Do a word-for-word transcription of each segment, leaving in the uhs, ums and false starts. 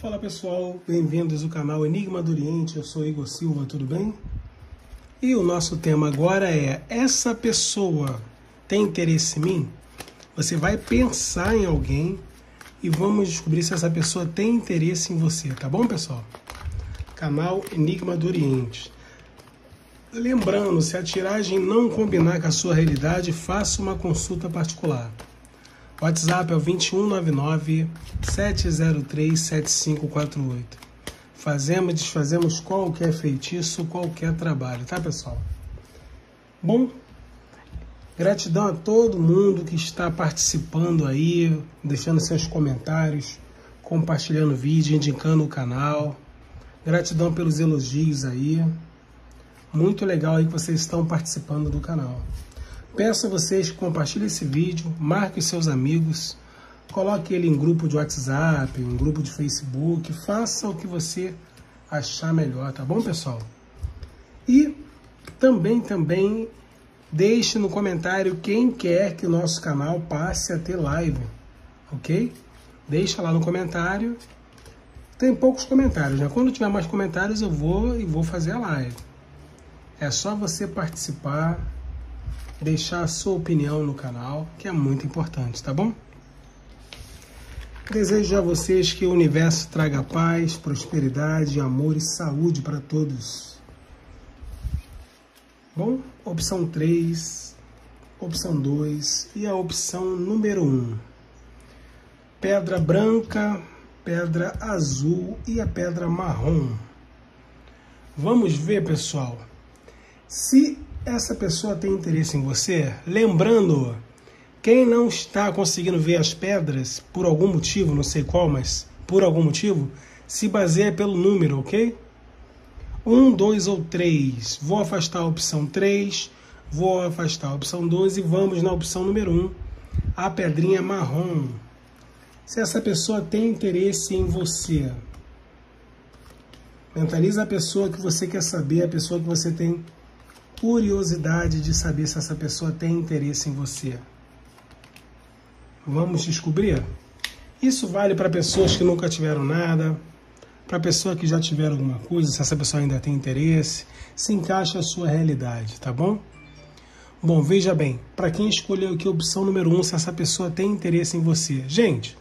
Fala pessoal, bem-vindos ao canal Enigma do Oriente, eu sou Igor Silva, tudo bem? E o nosso tema agora é: essa pessoa tem interesse em mim? Você vai pensar em alguém e vamos descobrir se essa pessoa tem interesse em você, tá bom pessoal? Canal Enigma do Oriente. Lembrando, se a tiragem não combinar com a sua realidade, faça uma consulta particular. O WhatsApp é o dois um nove nove, sete zero três, sete cinco quatro oito. Fazemos e desfazemos qualquer feitiço, qualquer trabalho, tá pessoal? Bom, gratidão a todo mundo que está participando aí, deixando seus comentários, compartilhando o vídeo, indicando o canal. Gratidão pelos elogios aí. Muito legal aí que vocês estão participando do canal. Peço a vocês que compartilhem esse vídeo, marque os seus amigos, coloque ele em grupo de WhatsApp, em grupo de Facebook, faça o que você achar melhor, tá bom, pessoal? E também, também, deixe no comentário quem quer que o nosso canal passe a ter live, ok? Deixa lá no comentário. Tem poucos comentários, né? Quando tiver mais comentários eu vou e vou fazer a live. É só você participar, deixar a sua opinião no canal, que é muito importante, tá bom? Desejo a vocês que o universo traga paz, prosperidade, amor e saúde para todos. Bom, opção três, opção dois e a opção número um. Pedra branca, pedra azul e a pedra marrom. Vamos ver, pessoal. Se essa pessoa tem interesse em você, lembrando, quem não está conseguindo ver as pedras, por algum motivo, não sei qual, mas por algum motivo, se baseia pelo número, ok? um, dois ou três. Vou afastar a opção três, vou afastar a opção dois e vamos na opção número um, a pedrinha marrom. Se essa pessoa tem interesse em você, mentaliza a pessoa que você quer saber, a pessoa que você tem curiosidade de saber se essa pessoa tem interesse em você. Vamos descobrir? Isso vale para pessoas que nunca tiveram nada, para pessoas que já tiveram alguma coisa, se essa pessoa ainda tem interesse, se encaixa a sua realidade, tá bom? Bom, veja bem, para quem escolheu aqui a opção número um, se essa pessoa tem interesse em você. Gente,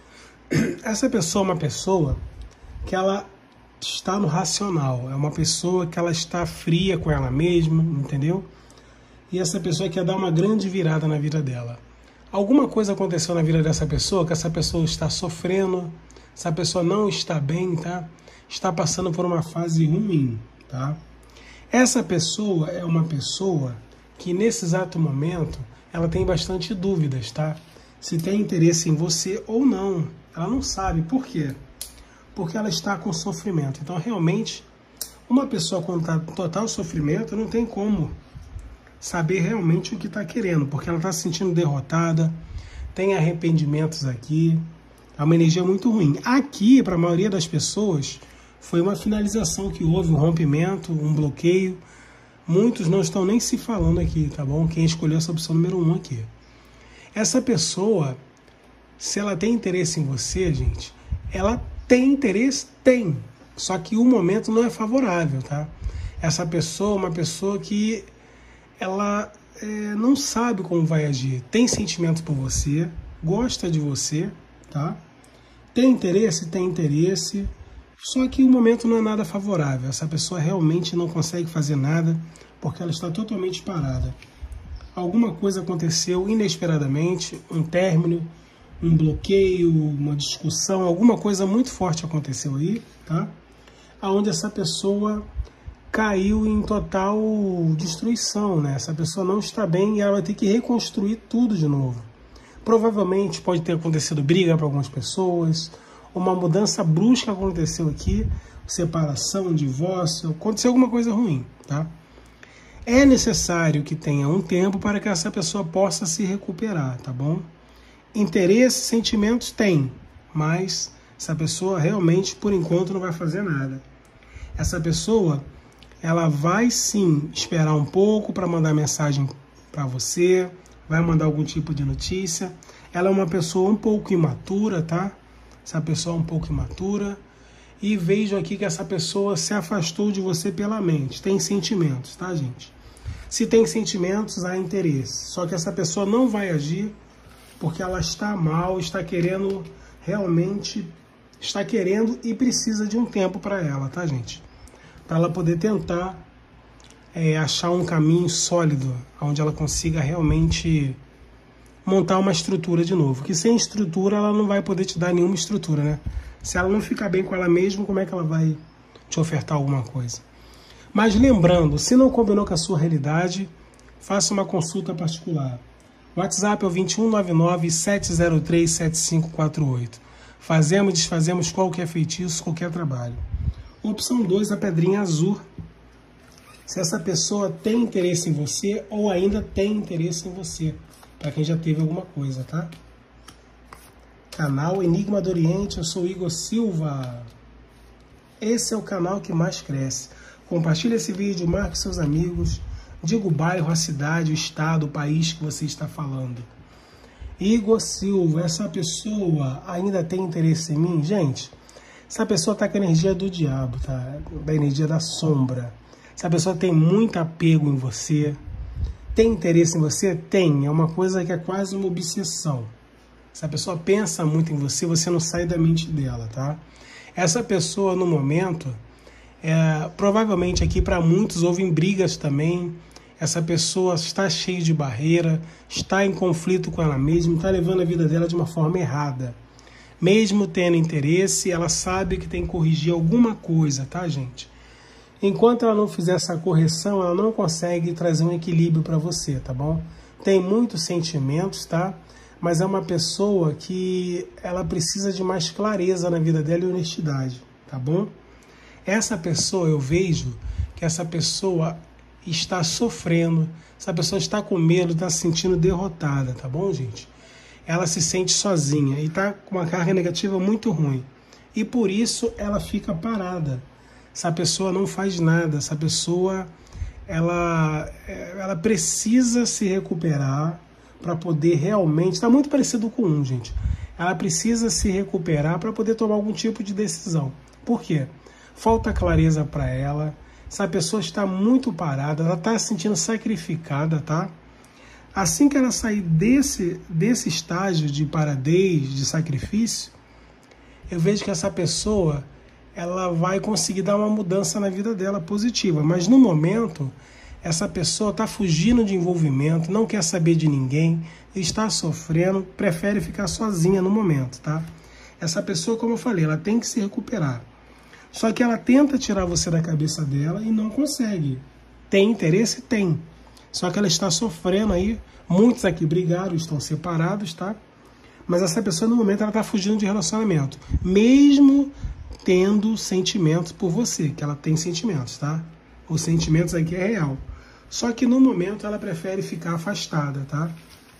essa pessoa é uma pessoa que ela está no racional, é uma pessoa que ela está fria com ela mesma, entendeu? E essa pessoa quer dar uma grande virada na vida dela. Alguma coisa aconteceu na vida dessa pessoa, que essa pessoa está sofrendo, essa pessoa não está bem, tá? Está passando por uma fase ruim, tá? Essa pessoa é uma pessoa que nesse exato momento, ela tem bastante dúvidas, tá? Se tem interesse em você ou não. Ela não sabe. Por quê? Porque ela está com sofrimento. Então, realmente, uma pessoa com total sofrimento não tem como saber realmente o que está querendo, porque ela está se sentindo derrotada, tem arrependimentos aqui, é uma energia muito ruim. Aqui, para a maioria das pessoas, foi uma finalização que houve, um rompimento, um bloqueio. Muitos não estão nem se falando aqui, tá bom? Quem escolheu essa opção número um aqui. Essa pessoa, se ela tem interesse em você, gente, ela tem interesse? Tem. Só que o momento não é favorável, tá? Essa pessoa é uma pessoa que ela é, não sabe como vai agir. Tem sentimento por você, gosta de você, tá? Tem interesse? Tem interesse. Só que o momento não é nada favorável. Essa pessoa realmente não consegue fazer nada porque ela está totalmente parada. Alguma coisa aconteceu inesperadamente, um término, um bloqueio, uma discussão, alguma coisa muito forte aconteceu aí, tá? Aonde essa pessoa caiu em total destruição, né? Essa pessoa não está bem e ela vai ter que reconstruir tudo de novo. Provavelmente pode ter acontecido briga para algumas pessoas, uma mudança brusca aconteceu aqui, separação, divórcio, aconteceu alguma coisa ruim, tá? É necessário que tenha um tempo para que essa pessoa possa se recuperar, tá bom? Interesse, sentimentos tem, mas essa pessoa realmente, por enquanto, não vai fazer nada. Essa pessoa, ela vai sim esperar um pouco para mandar mensagem para você, vai mandar algum tipo de notícia. Ela é uma pessoa um pouco imatura, tá? essa pessoa é um pouco imatura. E vejo aqui que essa pessoa se afastou de você pela mente. Tem sentimentos, tá, gente? Se tem sentimentos, há interesse. Só que essa pessoa não vai agir porque ela está mal, está querendo realmente, está querendo e precisa de um tempo para ela, tá, gente? Para ela poder tentar é, achar um caminho sólido, onde ela consiga realmente montar uma estrutura de novo. Que sem estrutura ela não vai poder te dar nenhuma estrutura, né? Se ela não ficar bem com ela mesma, como é que ela vai te ofertar alguma coisa? Mas lembrando, se não combinou com a sua realidade, faça uma consulta particular. O WhatsApp é o vinte e um, noventa e nove, sete zero três, sete cinco quatro oito. Fazemos e desfazemos qualquer feitiço, qualquer trabalho. Opção dois, a pedrinha azul. Se essa pessoa tem interesse em você ou ainda tem interesse em você. Para quem já teve alguma coisa, tá? Canal Enigma do Oriente, eu sou Igor Silva. Esse é o canal que mais cresce. Compartilhe esse vídeo, marque seus amigos, diga o bairro, a cidade, o estado, o país que você está falando. Igor Silva, essa pessoa ainda tem interesse em mim? Gente, essa pessoa está com a energia do diabo, tá? Da energia da sombra. Essa pessoa tem muito apego em você. Tem interesse em você? Tem. É uma coisa que é quase uma obsessão. Se a pessoa pensa muito em você, você não sai da mente dela, tá? Essa pessoa, no momento, é, provavelmente aqui para muitos houve brigas também. Essa pessoa está cheia de barreira, está em conflito com ela mesma, está levando a vida dela de uma forma errada. Mesmo tendo interesse, ela sabe que tem que corrigir alguma coisa, tá, gente? Enquanto ela não fizer essa correção, ela não consegue trazer um equilíbrio para você, tá bom? Tem muitos sentimentos, tá? Mas é uma pessoa que ela precisa de mais clareza na vida dela e honestidade, tá bom? Essa pessoa, eu vejo que essa pessoa está sofrendo, essa pessoa está com medo, está se sentindo derrotada, tá bom, gente? Ela se sente sozinha e está com uma carga negativa muito ruim. E por isso ela fica parada. Essa pessoa não faz nada, essa pessoa ela, ela precisa se recuperar para poder realmente... Está muito parecido com um, gente. Ela precisa se recuperar para poder tomar algum tipo de decisão. Por quê? Falta clareza para ela. Essa pessoa está muito parada, ela está se sentindo sacrificada, tá? Assim que ela sair desse, desse estágio de paradez, de sacrifício, eu vejo que essa pessoa ela vai conseguir dar uma mudança na vida dela positiva. Mas no momento... Essa pessoa está fugindo de envolvimento, não quer saber de ninguém, está sofrendo, prefere ficar sozinha no momento, tá? Essa pessoa, como eu falei, ela tem que se recuperar. Só que ela tenta tirar você da cabeça dela e não consegue. Tem interesse? Tem. Só que ela está sofrendo aí. Muitos aqui brigaram, estão separados, tá? Mas essa pessoa, no momento, ela está fugindo de relacionamento. Mesmo tendo sentimentos por você, que ela tem sentimentos, tá? Os sentimentos aqui é real. Só que no momento ela prefere ficar afastada, tá?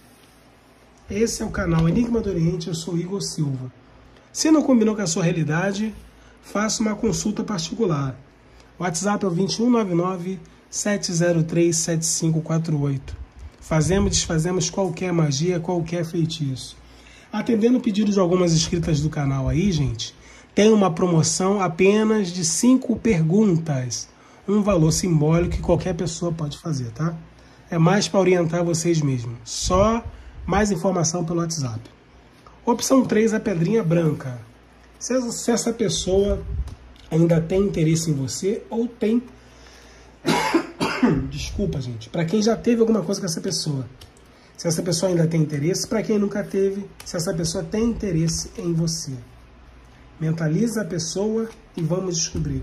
Esse é o canal Enigma do Oriente, eu sou Igor Silva. Se não combinou com a sua realidade, faça uma consulta particular. O WhatsApp é o vinte e um, noventa e nove, sete zero três, sete cinco quatro oito. Fazemos e desfazemos qualquer magia, qualquer feitiço. Atendendo o pedido de algumas inscritas do canal aí, gente, tem uma promoção apenas de cinco perguntas. Um valor simbólico que qualquer pessoa pode fazer, tá? É mais para orientar vocês mesmos. Só mais informação pelo WhatsApp. Opção três, a pedrinha branca. Se, se essa pessoa ainda tem interesse em você ou tem... Desculpa, gente. Para quem já teve alguma coisa com essa pessoa. Se essa pessoa ainda tem interesse. Para quem nunca teve, se essa pessoa tem interesse em você. Mentaliza a pessoa e vamos descobrir.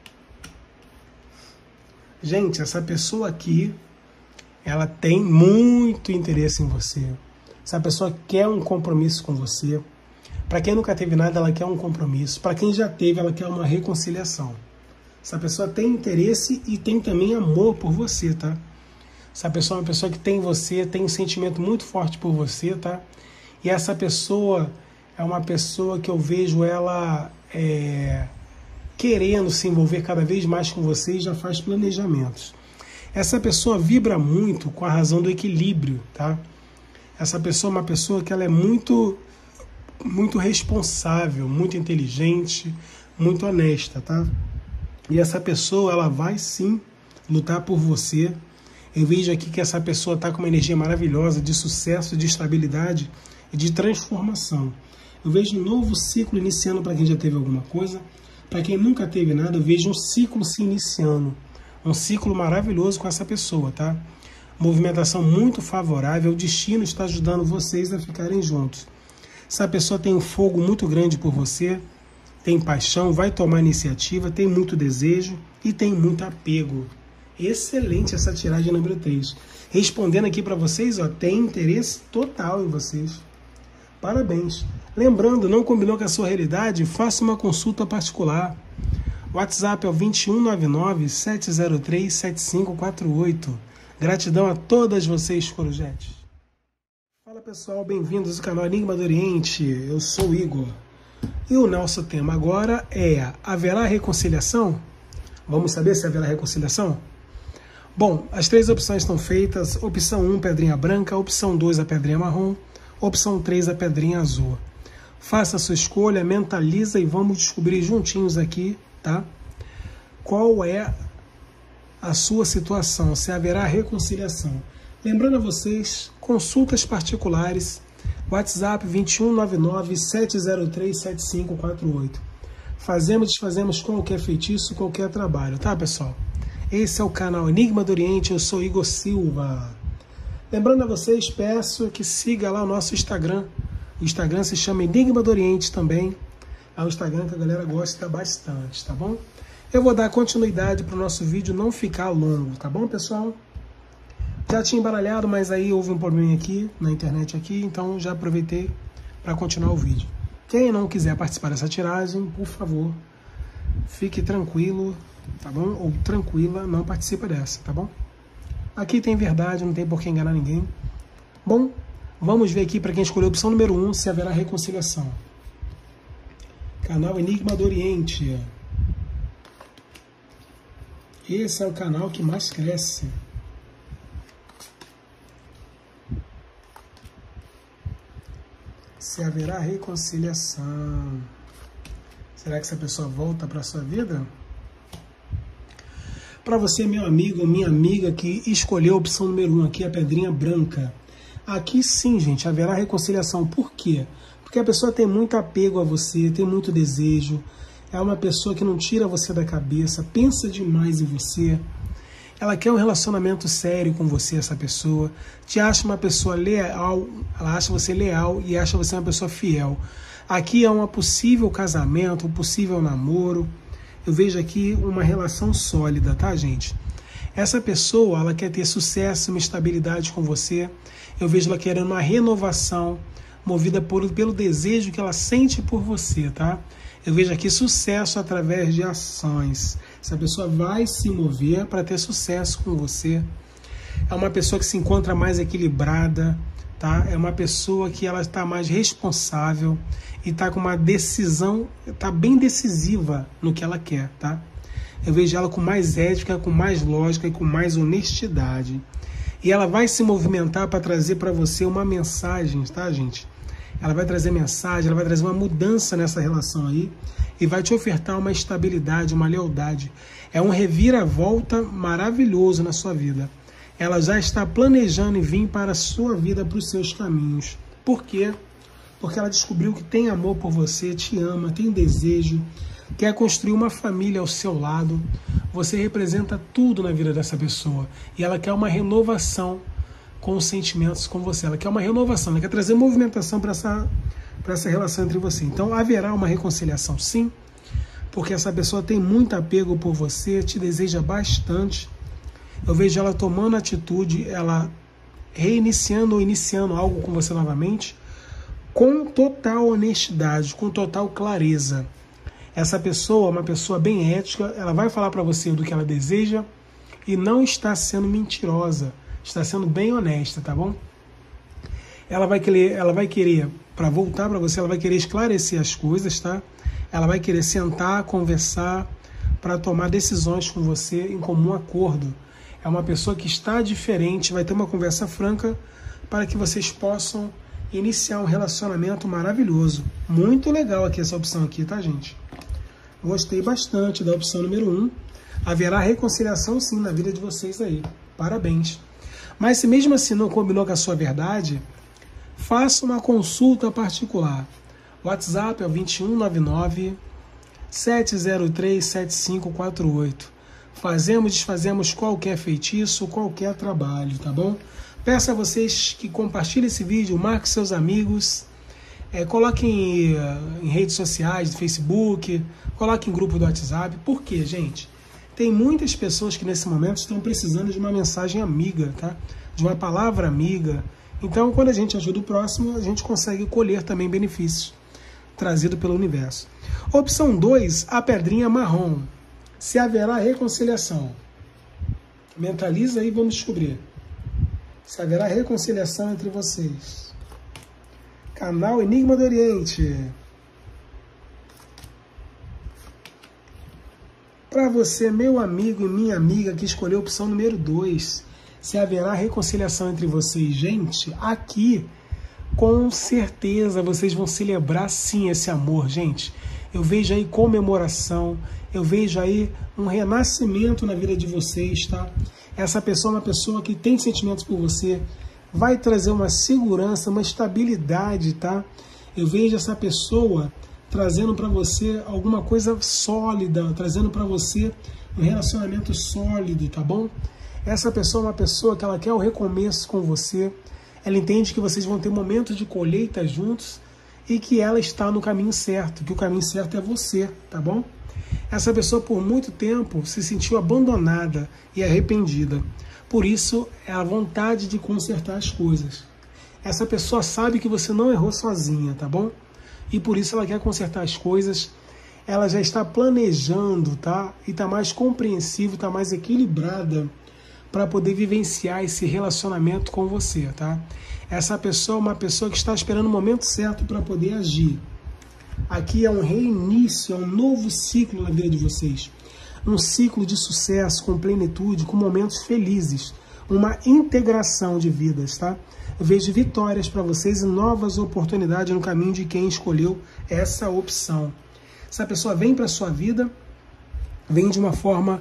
Gente, essa pessoa aqui, ela tem muito interesse em você. Essa pessoa quer um compromisso com você. Para quem nunca teve nada, ela quer um compromisso. Para quem já teve, ela quer uma reconciliação. Essa pessoa tem interesse e tem também amor por você, tá? Essa pessoa é uma pessoa que tem você, tem um sentimento muito forte por você, tá? E essa pessoa é uma pessoa que eu vejo ela... É... querendo se envolver cada vez mais com você e já faz planejamentos. Essa pessoa vibra muito com a razão do equilíbrio, tá? Essa pessoa é uma pessoa que ela é muito muito responsável, muito inteligente, muito honesta, tá? E essa pessoa, ela vai sim lutar por você. Eu vejo aqui que essa pessoa está com uma energia maravilhosa de sucesso, de estabilidade e de transformação. Eu vejo um novo ciclo iniciando para quem já teve alguma coisa. Para quem nunca teve nada, eu vejo um ciclo se iniciando. Um ciclo maravilhoso com essa pessoa, tá? Movimentação muito favorável. O destino está ajudando vocês a ficarem juntos. Essa pessoa tem um fogo muito grande por você, tem paixão, vai tomar iniciativa, tem muito desejo e tem muito apego. Excelente essa tiragem número três. Respondendo aqui para vocês, ó, tem interesse total em vocês. Parabéns. Lembrando, não combinou com a sua realidade? Faça uma consulta particular. O WhatsApp é o dois um nove nove, sete zero três, sete cinco quatro oito. Gratidão a todas vocês, corujetes. Fala pessoal, bem-vindos ao canal Enigma do Oriente. Eu sou o Igor. E o nosso tema agora é: haverá reconciliação? Vamos saber se haverá reconciliação? Bom, as três opções estão feitas. Opção um, pedrinha branca. Opção dois, a pedrinha marrom. Opção três, a pedrinha azul. Faça a sua escolha, mentaliza e vamos descobrir juntinhos aqui, tá? Qual é a sua situação, se haverá reconciliação. Lembrando a vocês, consultas particulares, WhatsApp dois um nove nove, sete zero três, sete cinco quatro oito. Fazemos e desfazemos qualquer feitiço, qualquer trabalho, tá pessoal? Esse é o canal Enigma do Oriente, eu sou Igor Silva. Lembrando a vocês, peço que siga lá o nosso Instagram. O Instagram se chama Enigma do Oriente também. É um Instagram que a galera gosta bastante, tá bom? Eu vou dar continuidade para o nosso vídeo não ficar longo, tá bom, pessoal? Já tinha embaralhado, mas aí houve um problema aqui, na internet aqui, então já aproveitei para continuar o vídeo. Quem não quiser participar dessa tiragem, por favor, fique tranquilo, tá bom? Ou tranquila, não participa dessa, tá bom? Aqui tem verdade, não tem por que enganar ninguém. Bom, vamos ver aqui para quem escolheu a opção número um, se haverá reconciliação. Canal Enigma do Oriente. Esse é o canal que mais cresce. Se haverá reconciliação. Será que essa pessoa volta para a sua vida? Para você, meu amigo ou minha amiga que escolheu a opção número um aqui, a pedrinha branca. Aqui sim, gente, haverá reconciliação. Por quê? Porque a pessoa tem muito apego a você, tem muito desejo. É uma pessoa que não tira você da cabeça, pensa demais em você. Ela quer um relacionamento sério com você, essa pessoa. Te acha uma pessoa leal, ela acha você leal e acha você uma pessoa fiel. Aqui é um possível casamento, um possível namoro. Eu vejo aqui uma relação sólida, tá, gente? Essa pessoa, ela quer ter sucesso, uma estabilidade com você. Eu vejo ela querendo uma renovação, movida por, pelo desejo que ela sente por você, tá? Eu vejo aqui sucesso através de ações. Essa pessoa vai se mover para ter sucesso com você. É uma pessoa que se encontra mais equilibrada, tá? É uma pessoa que ela está mais responsável e está com uma decisão, está bem decisiva no que ela quer, tá? Eu vejo ela com mais ética, com mais lógica e com mais honestidade. E ela vai se movimentar para trazer para você uma mensagem, tá, gente? Ela vai trazer mensagem, ela vai trazer uma mudança nessa relação aí e vai te ofertar uma estabilidade, uma lealdade. É um reviravolta maravilhoso na sua vida. Ela já está planejando em vir para a sua vida, para os seus caminhos. Por quê? Porque ela descobriu que tem amor por você, te ama, tem desejo, quer construir uma família ao seu lado. Você representa tudo na vida dessa pessoa e ela quer uma renovação com os sentimentos com você. Ela quer uma renovação, ela quer trazer movimentação para essa, para essa relação entre você. Então haverá uma reconciliação, sim, porque essa pessoa tem muito apego por você, te deseja bastante. Eu vejo ela tomando atitude, ela reiniciando ou iniciando algo com você novamente, com total honestidade, com total clareza. Essa pessoa é uma pessoa bem ética, ela vai falar para você do que ela deseja e não está sendo mentirosa. Está sendo bem honesta, tá bom? Ela vai querer, ela vai querer para voltar para você, ela vai querer esclarecer as coisas, tá? Ela vai querer sentar, conversar, para tomar decisões com você em comum acordo. É uma pessoa que está diferente, vai ter uma conversa franca para que vocês possam iniciar um relacionamento maravilhoso. Muito legal aqui essa opção aqui, tá, gente? Gostei bastante da opção número um. Haverá reconciliação sim na vida de vocês aí. Parabéns. Mas se mesmo assim não combinou com a sua verdade, faça uma consulta particular. O WhatsApp é o vinte e um, noventa e nove, sete zero três, sete cinco quatro oito. Fazemos, desfazemos qualquer feitiço, qualquer trabalho, tá bom? Peço a vocês que compartilhem esse vídeo, marquem seus amigos, é, coloquem em, em redes sociais, Facebook, coloquem em grupo do WhatsApp. Por quê, gente? Tem muitas pessoas que nesse momento estão precisando de uma mensagem amiga, tá? De uma palavra amiga. Então, quando a gente ajuda o próximo, a gente consegue colher também benefícios trazidos pelo universo. Opção dois, a pedrinha marrom. Se haverá reconciliação. Mentaliza aí e vamos descobrir. Se haverá reconciliação entre vocês. Canal Enigma do Oriente. Para você, meu amigo e minha amiga que escolheu a opção número dois, se haverá reconciliação entre vocês, gente, aqui, com certeza, vocês vão celebrar sim esse amor, gente. Eu vejo aí comemoração, eu vejo aí um renascimento na vida de vocês, tá? Essa pessoa é uma pessoa que tem sentimentos por você, vai trazer uma segurança, uma estabilidade, tá? Eu vejo essa pessoa trazendo para você alguma coisa sólida, trazendo para você um relacionamento sólido, tá bom? Essa pessoa é uma pessoa que ela quer o recomeço com você, ela entende que vocês vão ter momentos de colheita juntos e que ela está no caminho certo, que o caminho certo é você, tá bom? Essa pessoa por muito tempo se sentiu abandonada e arrependida, por isso é a vontade de consertar as coisas. Essa pessoa sabe que você não errou sozinha, tá bom? E por isso ela quer consertar as coisas, ela já está planejando, tá? E está mais compreensiva, está mais equilibrada para poder vivenciar esse relacionamento com você, tá? Essa pessoa é uma pessoa que está esperando o momento certo para poder agir. Aqui é um reinício, é um novo ciclo na vida de vocês. Um ciclo de sucesso, com plenitude, com momentos felizes. Uma integração de vidas, tá? Eu vejo vitórias para vocês e novas oportunidades no caminho de quem escolheu essa opção. Essa pessoa vem para a sua vida, vem de uma forma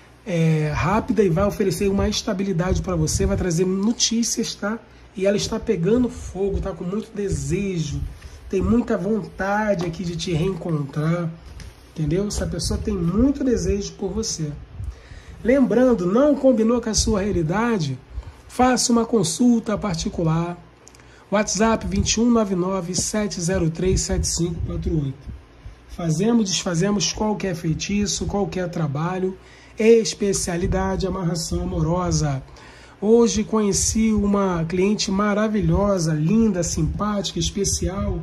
é, rápida e vai oferecer uma estabilidade para você, vai trazer notícias, tá? E ela está pegando fogo, tá com muito desejo, tem muita vontade aqui de te reencontrar, entendeu? Essa pessoa tem muito desejo por você. Lembrando, não combinou com a sua realidade? Faça uma consulta particular. WhatsApp vinte e um, noventa e nove, sete zero três, sete cinco quatro oito. Fazemos, desfazemos qualquer feitiço, qualquer trabalho, especialidade, amarração amorosa. Hoje conheci uma cliente maravilhosa, linda, simpática, especial.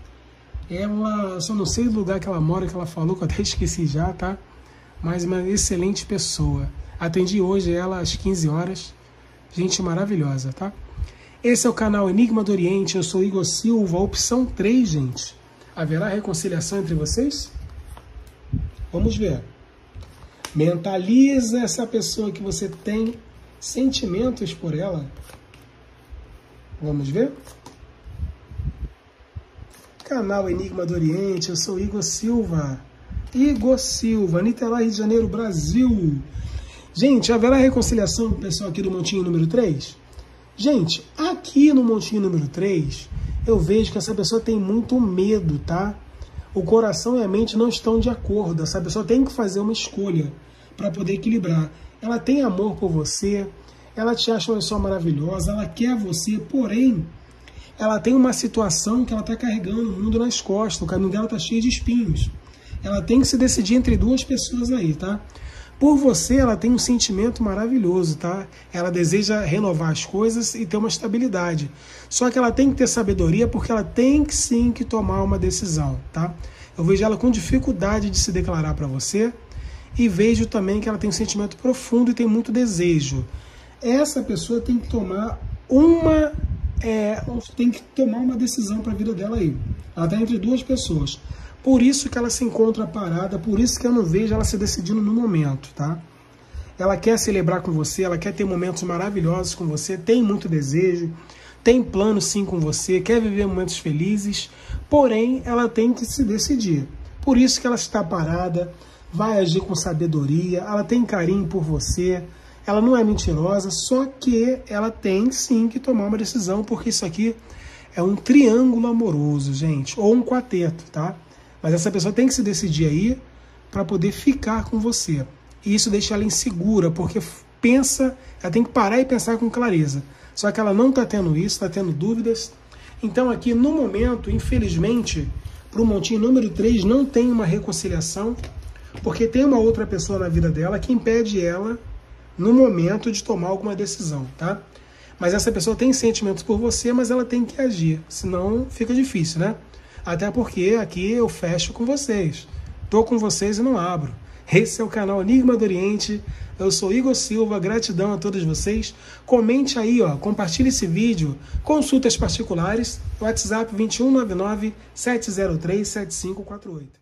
Ela, só não sei do lugar que ela mora, que ela falou, que eu até esqueci já, tá? Mas uma excelente pessoa. Atendi hoje ela às quinze horas. Gente maravilhosa, tá? Esse é o canal Enigma do Oriente, eu sou Igor Silva, opção três, gente. Haverá reconciliação entre vocês? Vamos ver. Mentaliza essa pessoa que você tem sentimentos por ela. Vamos ver? Canal Enigma do Oriente, eu sou Igor Silva. Igor Silva, Niterói, Rio de Janeiro, Brasil. Gente, haverá reconciliação com o pessoal aqui do Montinho número três? Gente, aqui no Montinho número três, eu vejo que essa pessoa tem muito medo, tá? O coração e a mente não estão de acordo. Essa pessoa tem que fazer uma escolha para poder equilibrar. Ela tem amor por você, ela te acha uma pessoa maravilhosa, ela quer você, porém, ela tem uma situação que ela está carregando o mundo nas costas, o caminho dela está cheio de espinhos. Ela tem que se decidir entre duas pessoas aí, tá? Por você, ela tem um sentimento maravilhoso, tá? Ela deseja renovar as coisas e ter uma estabilidade. Só que ela tem que ter sabedoria porque ela tem que sim que tomar uma decisão, tá? Eu vejo ela com dificuldade de se declarar para você e vejo também que ela tem um sentimento profundo e tem muito desejo. Essa pessoa tem que tomar uma, é, tem que tomar uma decisão para a vida dela aí. Ela está entre duas pessoas. Por isso que ela se encontra parada, por isso que eu não vejo ela se decidindo no momento, tá? Ela quer celebrar com você, ela quer ter momentos maravilhosos com você, tem muito desejo, tem plano sim com você, quer viver momentos felizes, porém ela tem que se decidir. Por isso que ela está parada, vai agir com sabedoria, ela tem carinho por você, ela não é mentirosa, só que ela tem sim que tomar uma decisão, porque isso aqui é um triângulo amoroso, gente, ou um quarteto, tá? Mas essa pessoa tem que se decidir aí para poder ficar com você. E isso deixa ela insegura, porque pensa, ela tem que parar e pensar com clareza. Só que ela não está tendo isso, está tendo dúvidas. Então aqui no momento, infelizmente, para o montinho número três não tem uma reconciliação, porque tem uma outra pessoa na vida dela que impede ela, no momento, de tomar alguma decisão, tá? Mas essa pessoa tem sentimentos por você, mas ela tem que agir, senão fica difícil, né? Até porque aqui eu fecho com vocês. Tô com vocês e não abro. Esse é o canal Enigma do Oriente. Eu sou Igor Silva, gratidão a todos vocês. Comente aí, ó, compartilhe esse vídeo. Consultas particulares, WhatsApp vinte e um nove nove, sete zero três, sete cinco quatro oito.